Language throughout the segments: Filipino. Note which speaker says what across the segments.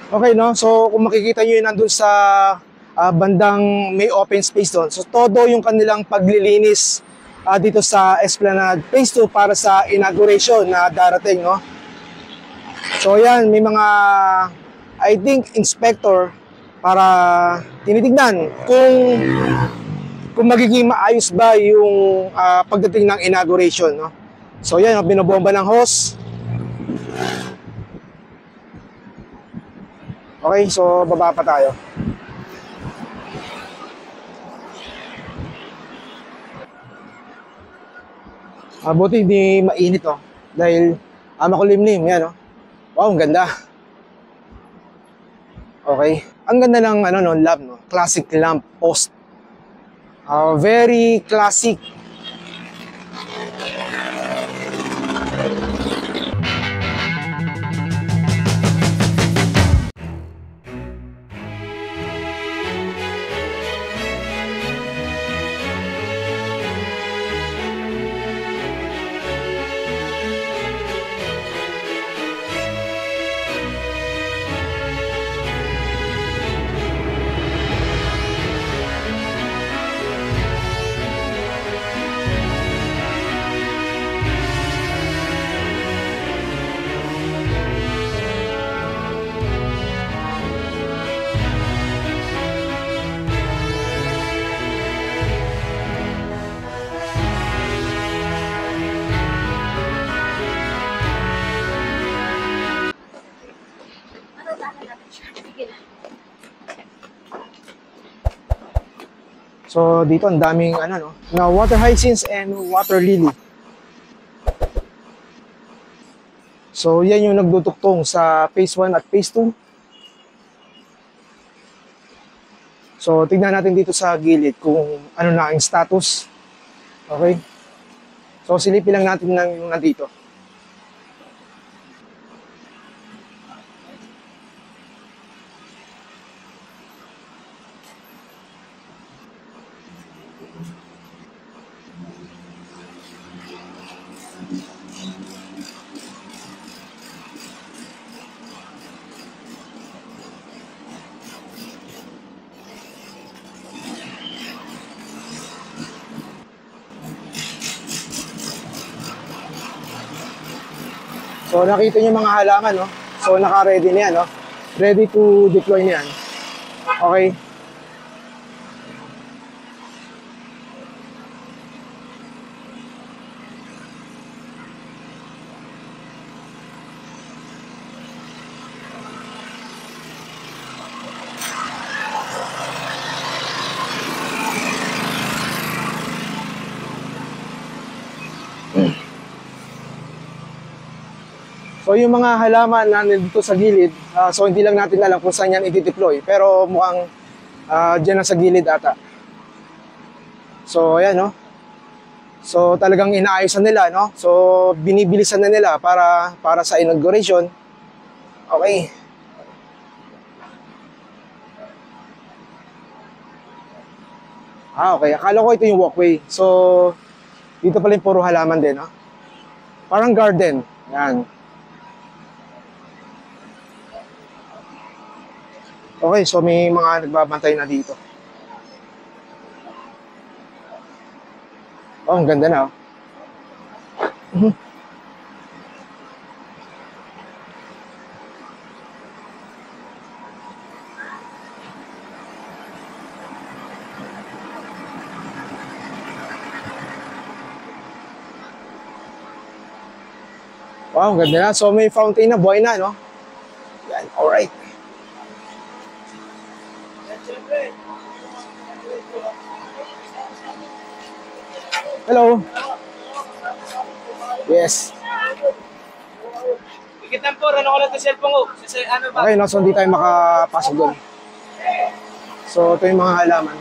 Speaker 1: Okay, no? So, kung makikita nyo yun nandun sa bandang may open space doon. So, todo yung kanilang paglilinis dito sa Esplanade Phase 2 para sa inauguration na darating, no? So, yan, may mga, I think, inspector para tinitignan kung magiging maayos ba yung pagdating ng inauguration, no? So, yan, binobomba ng hose. Okay, so baba pa tayo. Buti hindi mainit, oh. Dahil makulimlim, yan, oh. Wow, ang ganda. Okay. Ang ganda ng lamp, no? Classic lamp post. Very classic. So dito ang daming na water hyacinths and water lily. So yan yung nagdutuktong sa phase 1 at phase 2. So tignan natin dito sa gilid kung ano na ang status. Okay? So silipin lang natin yung nandito. So nakita niyo mga halaman, no? So naka-ready na yan, no? Ready to deploy na yan. Okay? So yung mga halaman na nandito sa gilid, so hindi lang natin alam kung saan yan i-deploy. Pero mukhang dyan na sa gilid ata. So ayan, no? So talagang inaayusan nila, no? So binibilisan na nila para sa inauguration. Okay. Okay. Akala ko ito yung walkway. So dito pala yung puro halaman din, no? Parang garden. Yan. Okay, so may mga nagbabantay na dito. Oh, ang ganda na, oh. Wow, ang ganda na. So may fountain na, buhay na, no? Yan, alright. Hello. Yes.
Speaker 2: Ikitan po, ano ko lang sa cellphone ko. Ano ba?
Speaker 1: Okay, no? So hindi tayo makapasok doon. So ito yung mga halaman.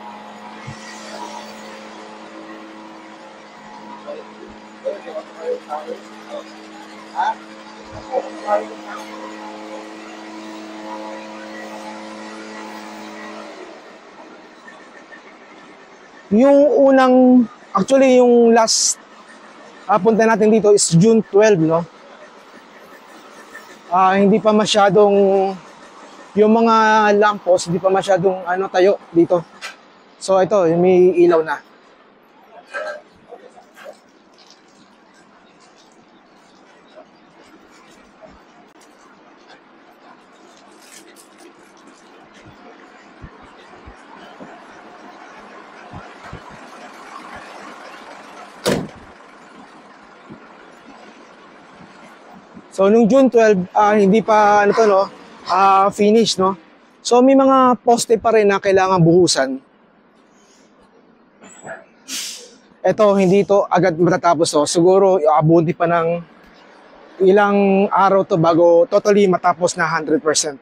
Speaker 1: Yung unang, actually yung last punta natin dito is June 12, no? Hindi pa masyadong yung mga lampos hindi pa masyadong tayo dito. So ito, may ilaw na. So nung June 12, hindi pa finish, no? So may mga poste pa rin na kailangan buhusan. Ito, hindi ito agad matatapos, no? Siguro abuti pa ng ilang araw to bago totally matapos na 100%.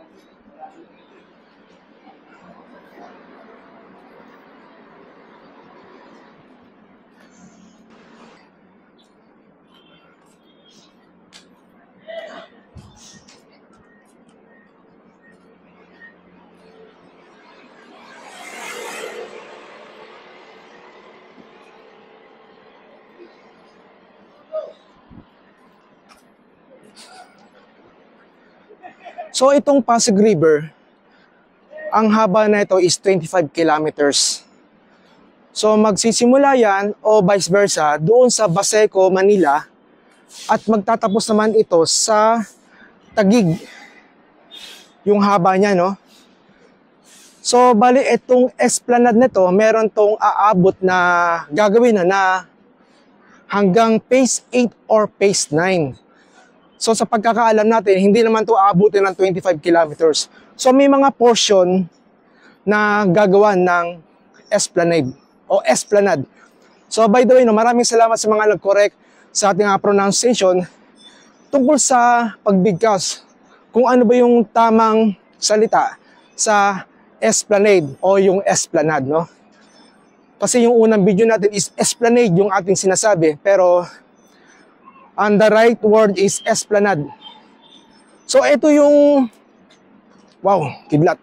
Speaker 1: So itong Pasig River, ang haba na ito is 25 kilometers. So magsisimula yan o vice versa doon sa Baseco, Manila at magtatapos naman ito sa Taguig. Yung haba niya, no? So bali itong esplanade nito, meron tong aabot na gagawin na hanggang phase 8 or phase 9. So sa pagkakaalam natin, hindi naman to aabutin ng 25 kilometers. So may mga portion na gagawa ng esplanade o esplanade. So by the way, maraming salamat sa mga nag-correct sa ating pronunciation tungkol sa pagbigkas kung ano ba yung tamang salita sa esplanade o yung esplanade, no? Kasi yung unang video natin is esplanade yung ating sinasabi, pero and the right word is esplanade. So ito yung wow, kidlat.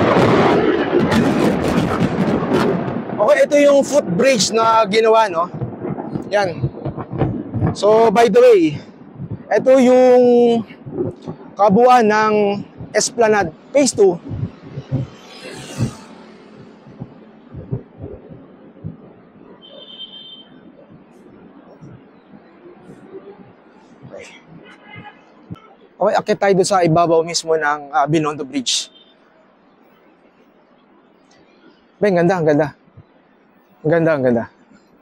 Speaker 1: Okay, ito yung footbridge na ginawa, no? Yan. So by the way, ito yung kabuuan ng esplanade phase 2. Okay, akit tayo doon sa ibabaw mismo ng Binondo Bridge. Ben, ganda, ang ganda. Ang ganda, ang ganda.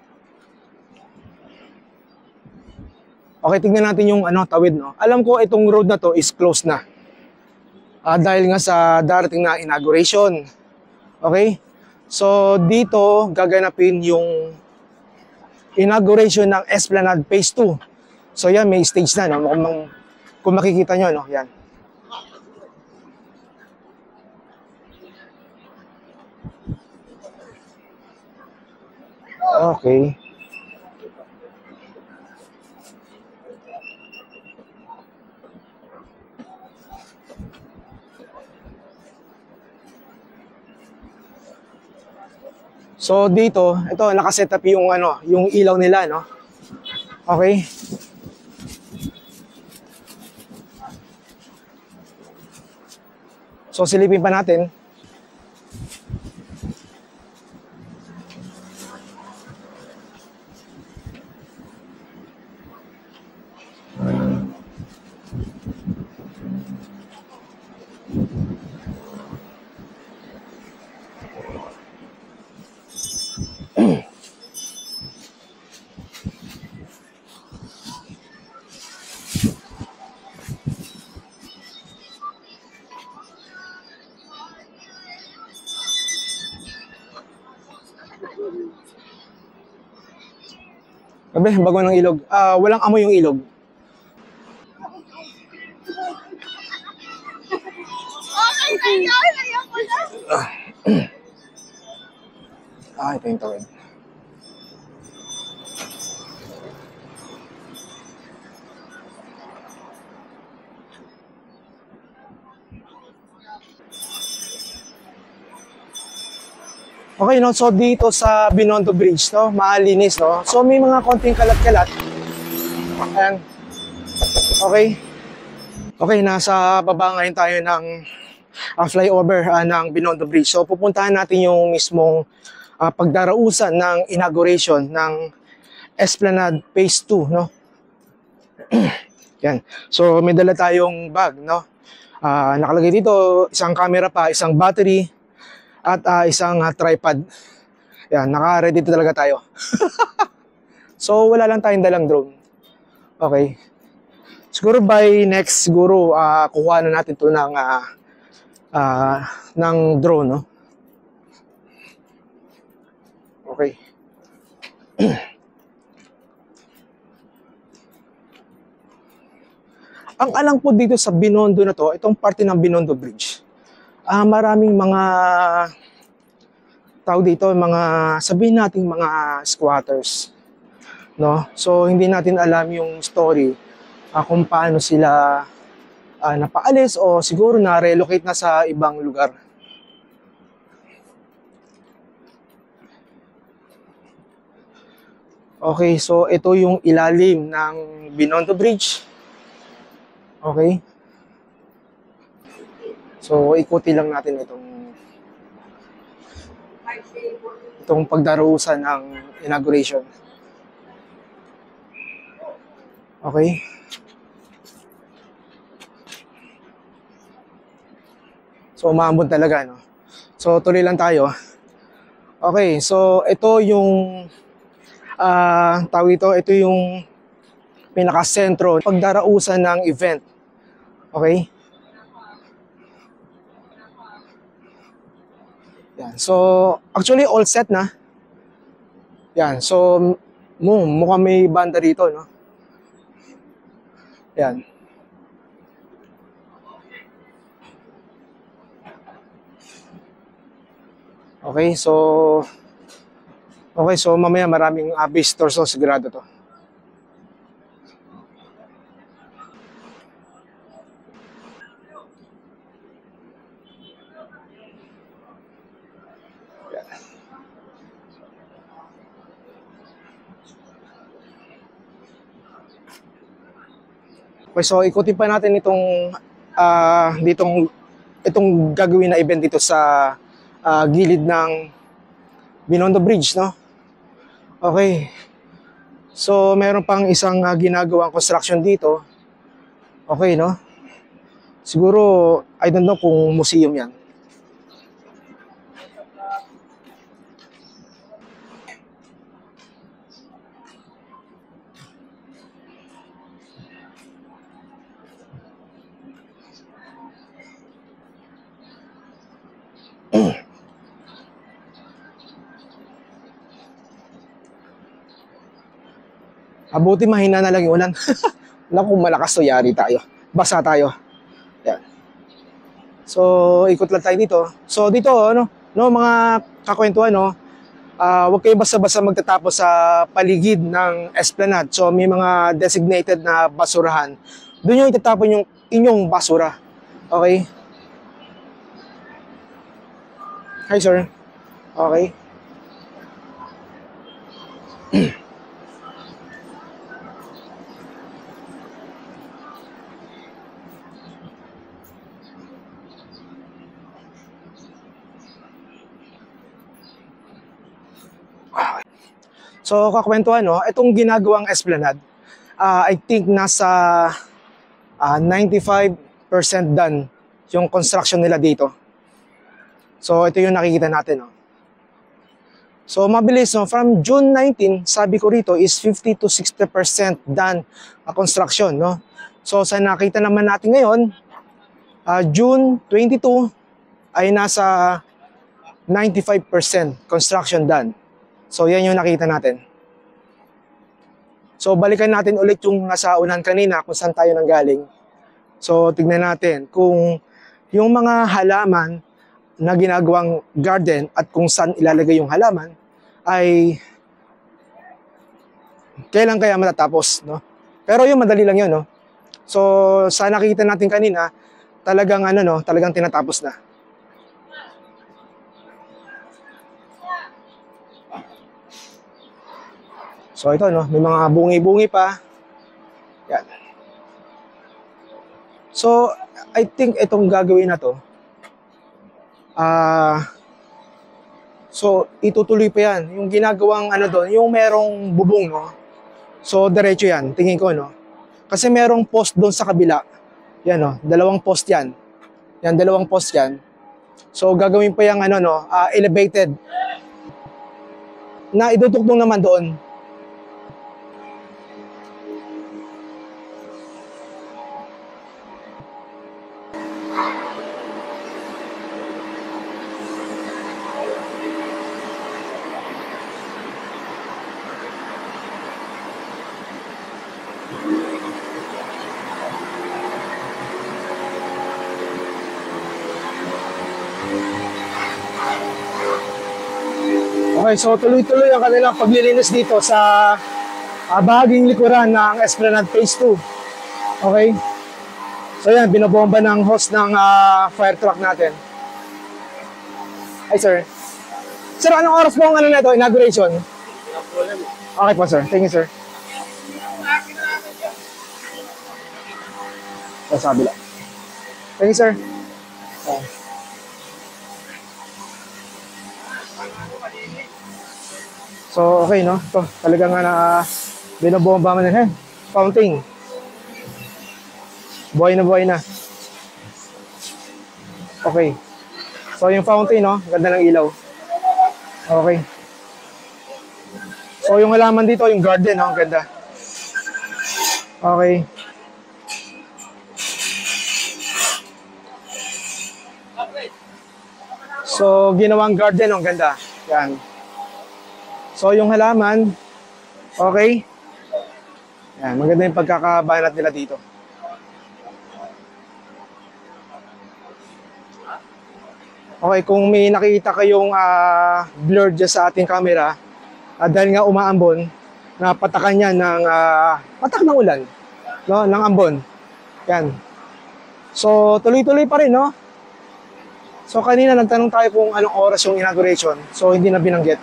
Speaker 1: Okay, tingnan natin yung tawid, no? Alam ko itong road na to is closed na. Dahil nga sa darating na inauguration. Okay? So, dito gaganapin yung inauguration ng Esplanade Phase 2. So, yan, may stage na, no? Kung makikita nyo, no? Yan. Okay. So dito, ito nakaset up yung yung ilaw nila, no? Okay? So silipin pa natin. Sabi, bago ng ilog. Walang amoy yung ilog. Ito yung tawid. Okay, no? So dito sa Binondo Bridge, no? Malinis, no? So may mga konting kalat-kalat. Ayan. Okay. Okay, nasa baba ngayon tayo ng flyover ng Binondo Bridge. So pupuntahan natin yung mismong pagdarausan ng inauguration ng Esplanade Phase 2, no? Yan. So may dala tayong bag, no? Nakalagay dito isang camera pa, isang battery at isang tripod. Yan, naka-ready talaga tayo. So wala lang tayong dalang drone. Okay. Siguro by next siguro kukuha na natin 'to ng drone, no? Okay. Ang alam po dito sa Binondo na to, itong parte ng Binondo Bridge, maraming mga tao dito, mga sabihin natin mga squatters, no? So hindi natin alam yung story kung paano sila napaalis o siguro na-relocate na sa ibang lugar. Okay, so ito yung ilalim ng Binondo Bridge. Okay. So ikuti lang natin itong pagdarausan ng inauguration. Okay. So umaambon talaga, no? So tuloy lang tayo. Okay, so ito yung tawag ito yung pinaka-sentro pagdarausan ng event. Okay? Yan. So, actually all set na. Yan. So, mukhang may banda rito, no? Yan. Okay, so mamaya maraming visitors, so sigurado to. Okay, so ikutin pa natin itong itong gagawin na event dito sa gilid ng Binondo Bridge, no? Okay. So meron pang isang ginagawang construction dito. Okay, no? Siguro I don't know kung museum 'yan. Abuti mahina na lang yung ulan. Wala kung malakas to, yari tayo. Basa tayo. Yan. So, ikot lang tayo dito. So, dito, mga kakwentuhan, huwag kayo basta-basta magtatapos sa paligid ng Esplanade. So, may mga designated na basurahan. Doon yung itatapon yung inyong basura. Okay? Hi, sir. Okay. So, kakwentuhan, itong ginagawang Esplanade, I think nasa 95% done yung construction nila dito. So, ito yung nakikita natin, So, mabilis, from June 19, sabi ko rito, is 50 to 60% done construction, So, sa nakita naman natin ngayon, June 22 ay nasa 95% construction done. So, yan yung nakita natin. So, balikan natin ulit yung nasa unahan kanina kung saan tayo nanggaling. So, tignan natin kung yung mga halaman na ginagawang garden at kung saan ilalagay yung halaman ay kailan kaya matatapos, Pero yung madali lang yun, So, sa nakita natin kanina, talagang talagang tinatapos na. So ito, may mga bungi-bungi pa. Yan. So, I think itong gagawin na to, So, itutuloy pa yan. Yung ginagawang ano doon, yung merong bubong, no? So, diretso yan, tingin ko, no? Kasi merong post doon sa kabila. Yan, no? Dalawang post yan. Yan, dalawang post yan. So, gagawin pa yung ano, no? Elevated. Na idudugtong naman doon. Okay, so tuloy-tuloy ang kanilang paglilinis dito sa bahaging likuran ng Esplanade Phase 2. Okay? So yan, binobomba ng hose ng fire truck natin. Ay sir. Sir, anong oras po ang ano na ito, inauguration? Okay po sir, thank you sir. Sabi lang. Thank you sir. So, okay, no? Ito, talagang binobomba mo na. Fountain. Buhay na buhay na. Okay. So, yung fountain, no? Ganda ng ilaw. Okay. So, yung halaman dito, yung garden, no? Ganda. Okay. So, ginawang garden, no? Ganda. Yan. So, yung halaman, okay. Yan, maganda yung pagkakabanat nila dito. Okay, kung may nakikita kayong blur dyan sa ating camera, dahil nga umaambon, na patakan yan ng patak ng ulan, no? Ng ambon. Yan. So, tuloy-tuloy pa rin, no? So, kanina nagtanong tayo kung anong oras yung inauguration. So, hindi na binanggit.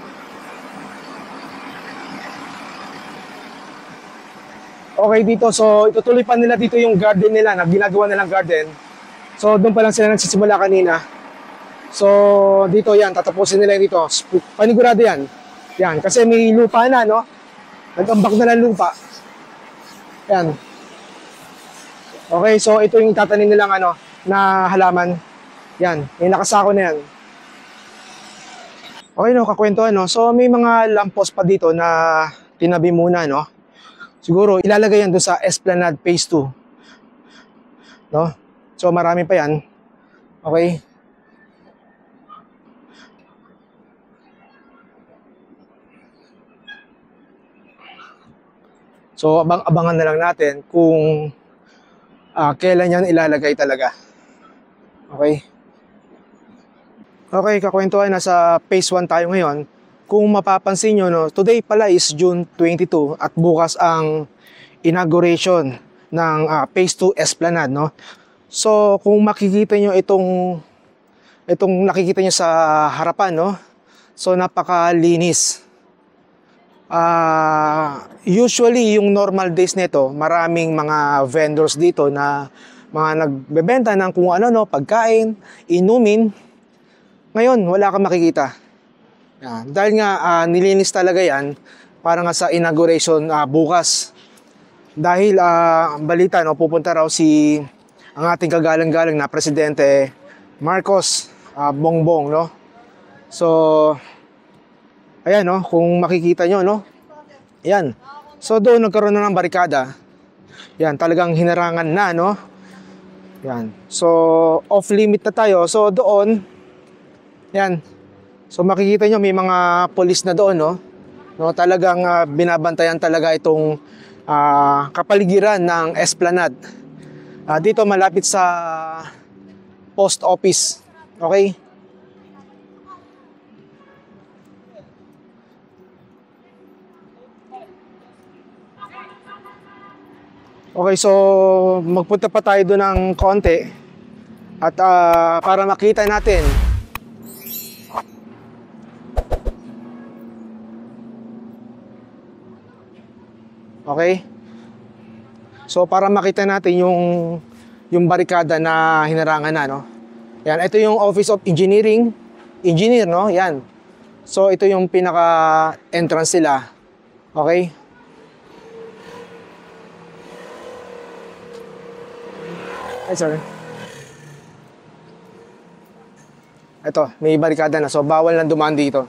Speaker 1: Okay dito, so itutuloy pa nila dito yung garden nila, na ginagawa nilang garden. So doon pa lang sila nagsisimula kanina. So dito yan, tatapusin nila dito. Panigurado yan. Yan, kasi may lupa na, no? Nag-ambak na ng lupa. Yan. Okay, so ito yung tatanim nilang ano, na halaman. Yan, may nakasako na yan. Okay, no, kakwentuhan, no? So may mga lampos pa dito na tinabi muna, no? Siguro ilalagay yan doon sa Esplanade Phase 2. No? So marami pa yan. Okay? So abangan na lang natin kung kailan yan ilalagay talaga. Okay? Okay, kakwentuhan, nasa Phase 1 tayo ngayon. Kung mapapansin nyo, no, today pala is June 22 at bukas ang inauguration ng Phase 2 Esplanade, no? So, kung makikita nyo itong nakikita nyo sa harapan, no? So, napakalinis. Usually, yung normal days nito, maraming mga vendors dito na mga nagbebenta ng kung ano, no, pagkain, inumin. Ngayon, wala kang makikita. Dahil nga nilinis talaga yan para nga sa inauguration bukas. Dahil balita, no, pupunta raw ang ating kagalang-galang na Presidente Marcos Bongbong, no. So ayan, no, kung makikita nyo, no. Ayan. So doon nagkaroon na ng barikada. Yan, talagang hinarangan na, no. Yan. So off limit na tayo. So doon, yan. So makikita nyo may mga polis na doon, no? No, talagang binabantayan talaga itong kapaligiran ng Esplanade. Dito malapit sa post office. Okay? Okay, so magpunta pa tayo doon ng konti at para makita natin. Okay? So para makita natin yung barikada na hinarangan na, no? Yan, ito yung Office of Engineer, no? Yan. So, ito yung pinaka-entrance nila. Okay? Hi, sir. Ito, may barikada na. So, bawal na dumaan dito.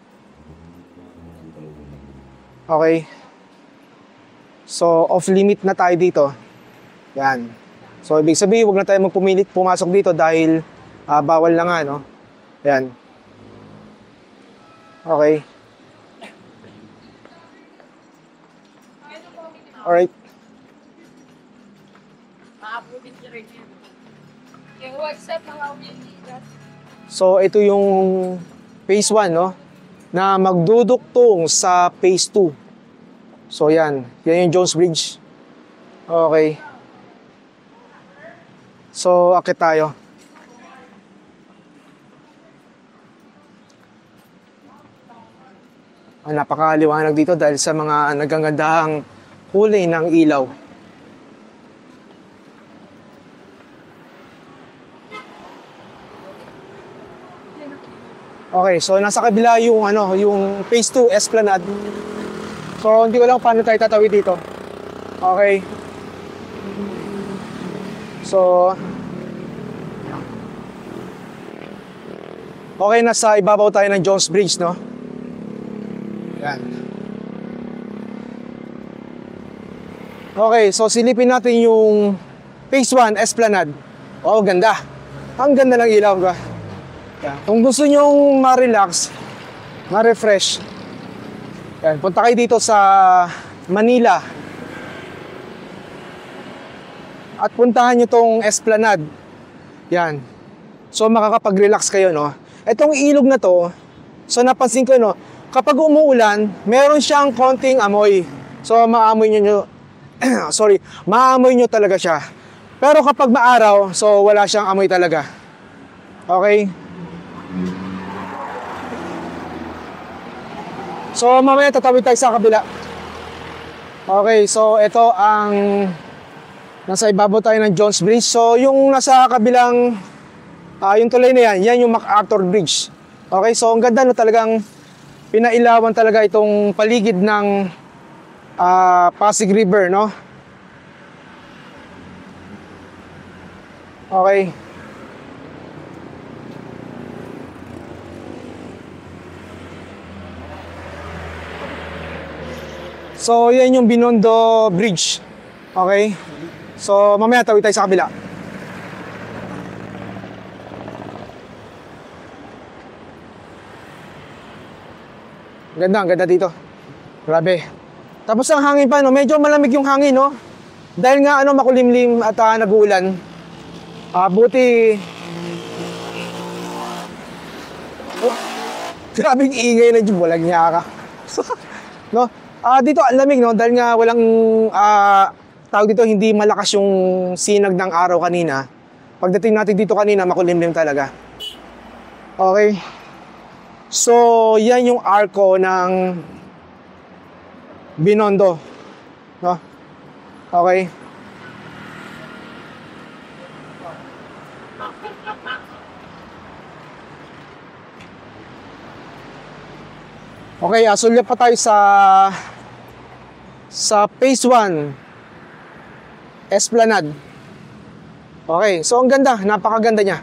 Speaker 1: Okay. So, off-limit na tayo dito. Yan. So, ibig sabihin, huwag na tayo magpumilit pumasok dito dahil bawal na nga, no? Yan. Okay. Alright. So, ito yung phase 1, no? Na magduduktong sa phase 2. So, yan. Yan yung Jones Bridge. Okay. So, akit tayo. Napakaliwanag dito dahil sa mga nagagandahang kulay ng ilaw. Okay, so nasa kabila yung yung phase 2 Esplanade. So hindi ko lang paano tayo tatawid dito. Okay. So okay, nasa ibabaw tayo ng Jones Bridge, no? Yan. Okay, so silipin natin yung phase 1 Esplanade. Oh, ganda. Ang ganda ng ilaw, ba? Yan. Kung gusto nyong ma-relax, ma-refresh, yan, punta kayo dito sa Manila. At puntahan nyo tong Esplanade. Yan. So makakapag-relax kayo, no? Itong ilog na to, so napansin ko, no, kapag umuulan, meron siyang konting amoy. So maamoy nyo, maamoy nyo talaga siya. Pero kapag maaraw, so wala siyang amoy talaga. Okay? So mamaya tatawid tayo sa kabila. Okay, so ito ang nasa ibabaw tayo ng Jones Bridge. So yung nasa kabilang yung tulay na yan, yan yung MacArthur Bridge. Okay, so ang ganda, no, talagang pinailawan talaga itong paligid ng Pasig River, no? Okay. So, yan yung Binondo Bridge. Okay? So, mamaya tawid tayo sa kabila. Ang ganda dito. Grabe. Tapos ang hangin pa, no? Medyo malamig yung hangin, no? Dahil nga, makulimlim at nag-uulan. Buti... Oh, grabing ingay na dyan. Walang niya ka. No? Dito, ang lamig, no? Dahil nga walang... tawag dito, hindi malakas yung sinag ng araw kanina. Pagdating natin dito kanina, makulimlim talaga. Okay. So, yan yung arko ng Binondo. No? Okay. Okay, sulya pa tayo sa phase 1 Esplanade. Okay, so ang ganda, napakaganda niya.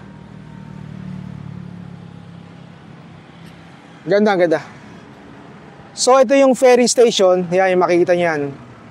Speaker 1: Ganda. So ito yung ferry station. Yan, yung makikita niyo yan.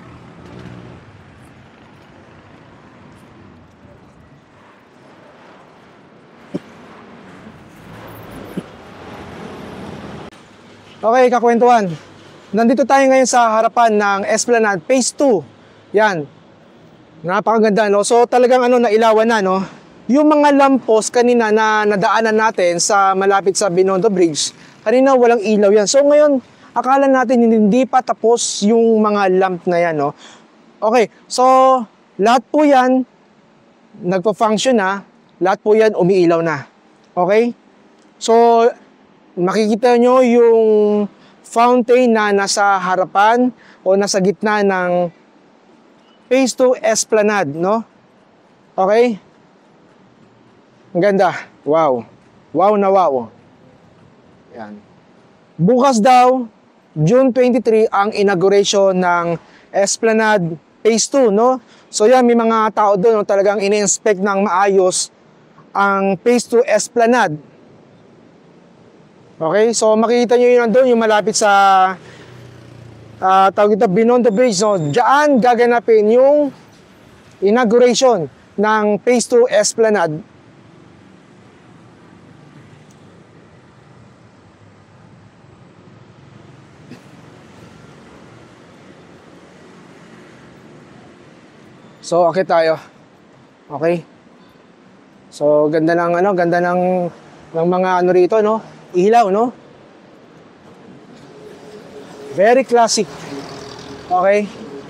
Speaker 1: Okay, kakwentuhan. Nandito tayo ngayon sa harapan ng Esplanade Phase 2. Yan. Napakaganda, no? So talagang nailawan na, no? Yung mga lampos kanina na nadaanan natin sa malapit sa Binondo Bridge, kanina walang ilaw yan. So ngayon, akala natin hindi pa tapos yung mga lamp na yan, no? Okay, so lahat po yan nagpa-function na, lahat po yan umiilaw na. Okay? So makikita nyo yung fountain na nasa harapan o nasa gitna ng Phase 2 Esplanade, no? Okay? Ang ganda. Wow. Wow na wow. Yan. Bukas daw, June 23, ang inauguration ng Esplanade Phase 2, no? So yan, may mga tao doon, no, talagang ini-inspect ng maayos ang Phase 2 Esplanade. Okay, so makikita nyo yun doon, yung malapit sa tawag ito, Binondo Bridge, no? Diyan gaganapin yung inauguration ng Phase 2 Esplanade. So, okay tayo. Okay. So, ganda ng ganda ng mga rito, no? Ilaw, no? Very classic. Okay.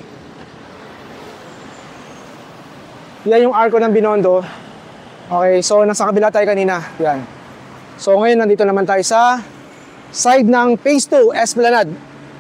Speaker 1: Yan yung arko ng Binondo. Okay, so nasa kabila tayo kanina. Yan. So, ngayon nandito naman tayo sa side ng Phase 2 Esplanade.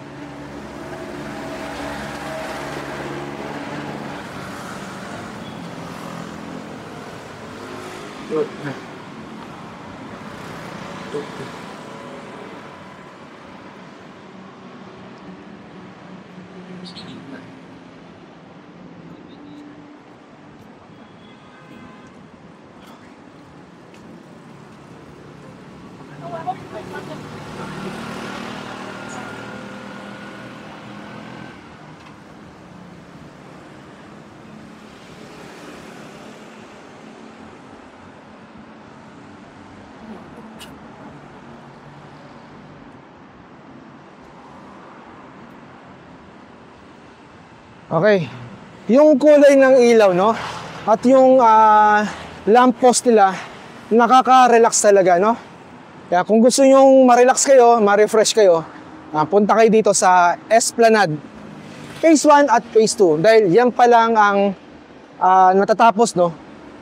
Speaker 1: Okay. Yung kulay ng ilaw, no? At yung lamppost nila, nakaka-relax talaga, no? Kaya kung gusto nyong ma-relax kayo, ma-refresh kayo, punta kayo dito sa Esplanade Phase 1 at Phase 2. Dahil yan pa lang ang natatapos, no?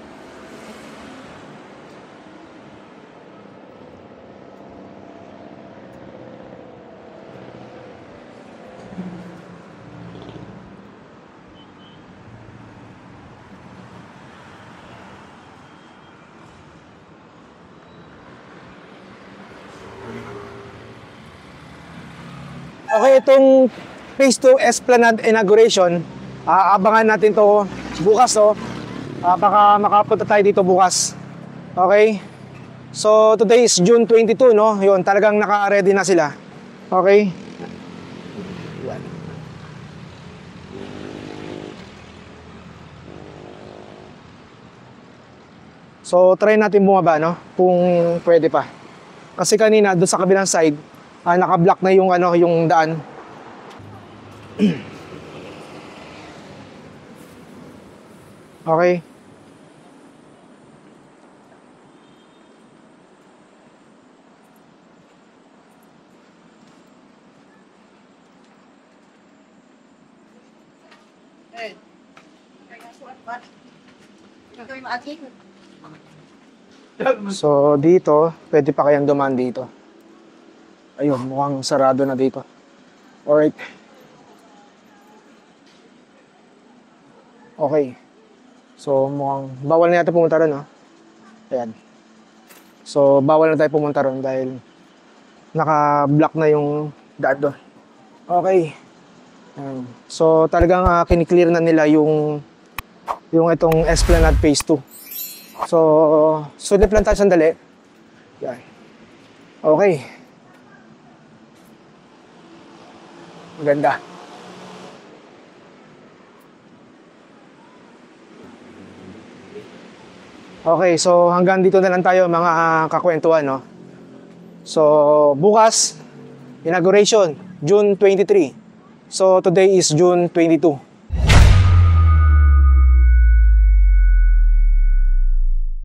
Speaker 1: Okay, itong Phase 2 Esplanade inauguration, abangan natin to bukas, oh. Baka makapunta tayo dito bukas. Okay? So, today is June 22, no? Yun, talagang naka-ready na sila. Okay? Yan. So, try natin bumaba, no? Kung pwede pa. Kasi kanina, doon sa kabilang side, naka-block na yung yung daan. Okay. So dito, pwede pa kayang dumaan dito. Ayun, mukhang sarado na dito. Alright. Okay. So mukhang bawal na yata pumunta ron, no? Ayan. So bawal na tayo pumunta ron dahil naka-block na yung daan doon. Okay. Ayan. So talagang kiniklear na nila yung itong Esplanade Phase 2. So sulit lang tayo sandali. Yan. Okay. Ganda. Okay, so hanggang dito na lang tayo mga kakwentuhan, no? So bukas, inauguration, June 23. So today is June 22.